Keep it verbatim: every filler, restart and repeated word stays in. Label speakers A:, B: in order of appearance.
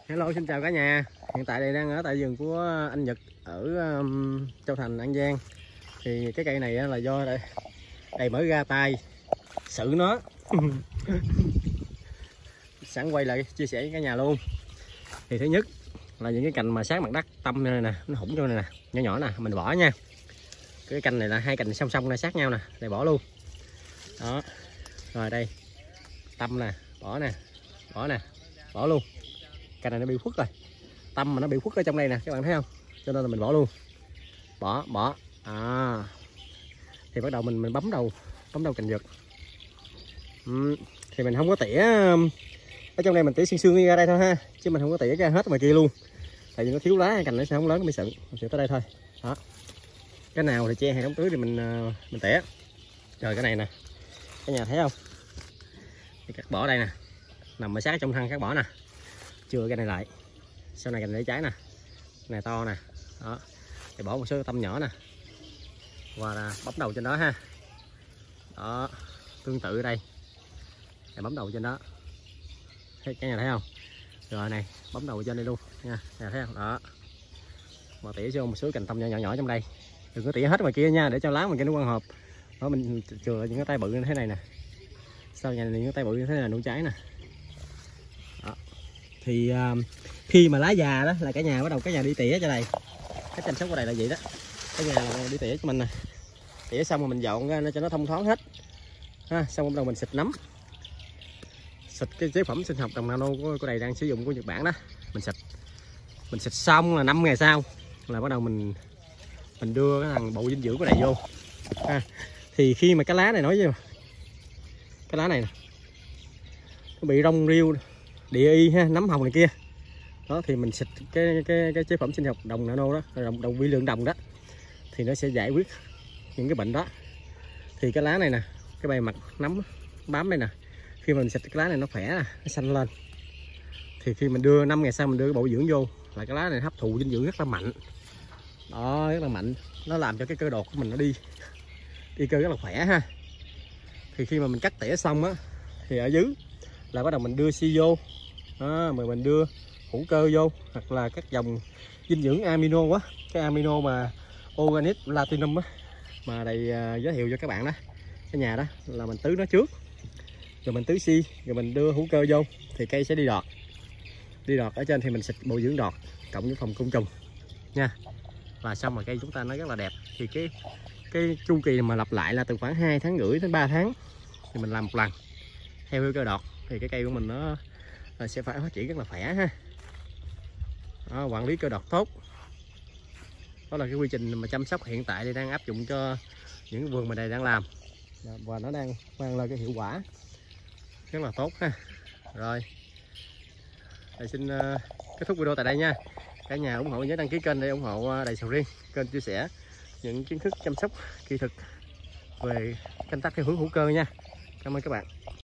A: Hello, xin chào cả nhà. Hiện tại đây đang ở tại vườn của anh Nhật ở um, Châu Thành, An Giang. Thì cái cây này là do đây, đây mới ra tay xử nó. Sẵn quay lại chia sẻ với cả nhà luôn. Thì thứ nhất là những cái cành mà sát mặt đất tâm này nè, nó hủng cho này nè, nhỏ nhỏ nè, mình bỏ nha. Cái cành này là hai cành song song này sát nhau nè, đây bỏ luôn. Đó. Rồi đây. Tâm nè, bỏ nè, bỏ nè, bỏ luôn. Cành này nó bị khuất rồi, tâm mà nó bị khuất ở trong đây nè, các bạn thấy không? Cho nên là mình bỏ luôn, bỏ bỏ à. Thì bắt đầu mình mình bấm đầu bấm đầu cành giật. Ừ. Thì mình không có tỉa ở trong đây, mình tỉa xương xương ra đây thôi ha, chứ mình không có tỉa ra hết ngoài kia luôn, tại vì nó thiếu lá, cành nó sẽ không lớn, nó bị sựng. Mình tỉa tới đây thôi. Đó, cái nào thì che hay đóng tưới thì mình mình tỉa. Rồi cái này nè, cả nhà thấy không? Thì cắt bỏ đây nè, nằm ở sát trong thân cắt bỏ nè, chừa cái này lại, sau này cành để trái nè, này to nè. Đó, thì bỏ một số tâm nhỏ nè, và là bấm đầu trên đó ha. Đó, tương tự ở đây, này bấm đầu trên đó, thấy cả nhà thấy không? Rồi này bấm đầu trên đây luôn nha, nhà thấy không? Đó, mà tỉa vô một số cành tâm nhỏ nhỏ nhỏ trong đây, đừng có tỉa hết ngoài kia nha, để cho lá mình cho nó quang hợp. Đó, mình chừa những cái tay bự như thế này nè, sau nhà này những cái tay bự như thế này là nuôi trái nè. Đó. Thì uh, khi mà lá già đó là cả nhà bắt đầu cả nhà đi tỉa cho này, cái chăm sóc của này là vậy đó, cả nhà là đi tỉa cho mình nè, tỉa xong rồi mình dọn ra nó cho nó thông thoáng hết ha. Xong bắt đầu mình xịt nấm, xịt cái chế phẩm sinh học đồng nano của, của này đang sử dụng của Nhật Bản đó, mình xịt mình xịt xong là năm ngày sau là bắt đầu mình mình đưa cái thằng bộ dinh dưỡng của này vô ha. Thì khi mà cái lá này nói với cái lá này nè, nó bị rong riêu địa y ha, nấm hồng này kia đó, thì mình xịt cái cái cái chế phẩm sinh học đồng nano đó, đồng đồng vi lượng đồng đó, thì nó sẽ giải quyết những cái bệnh đó. Thì cái lá này nè, cái bề mặt nấm bám đây nè, khi mình xịt cái lá này nó khỏe, nó xanh lên, thì khi mình đưa năm ngày sau mình đưa cái bộ dưỡng vô là cái lá này hấp thụ dinh dưỡng rất là mạnh đó, rất là mạnh, nó làm cho cái cơ đột của mình nó đi đi cơ rất là khỏe ha. Thì khi mà mình cắt tỉa xong á, thì ở dưới là bắt đầu mình đưa xi vô đó, mà mình đưa hữu cơ vô, hoặc là các dòng dinh dưỡng amino quá, cái amino mà organic platinum á, mà đây uh, giới thiệu cho các bạn đó, cái nhà đó là mình tưới nó trước, rồi mình tưới xi, rồi mình đưa hữu cơ vô thì cây sẽ đi đọt, đi đọt ở trên thì mình xịt bộ dưỡng đọt cộng với phòng côn trùng nha, và xong rồi cây chúng ta nó rất là đẹp. Thì cái cái chu kỳ mà lặp lại là từ khoảng hai tháng rưỡi đến ba tháng thì mình làm một lần theo hữu cơ đọt, thì cái cây của mình nó sẽ phải phát triển rất là khỏe ha. Đó, quản lý cơ đọt tốt, đó là cái quy trình mà chăm sóc hiện tại thì đang áp dụng cho những vườn mà này đang làm, và nó đang mang lại cái hiệu quả rất là tốt ha. Rồi, Đầy xin uh, kết thúc video tại đây nha. Cả nhà ủng hộ nhớ đăng ký kênh để ủng hộ Đầy Sầu Riêng, kênh chia sẻ những kiến thức chăm sóc kỹ thuật về canh tác theo hướng hữu cơ nha. Cảm ơn các bạn.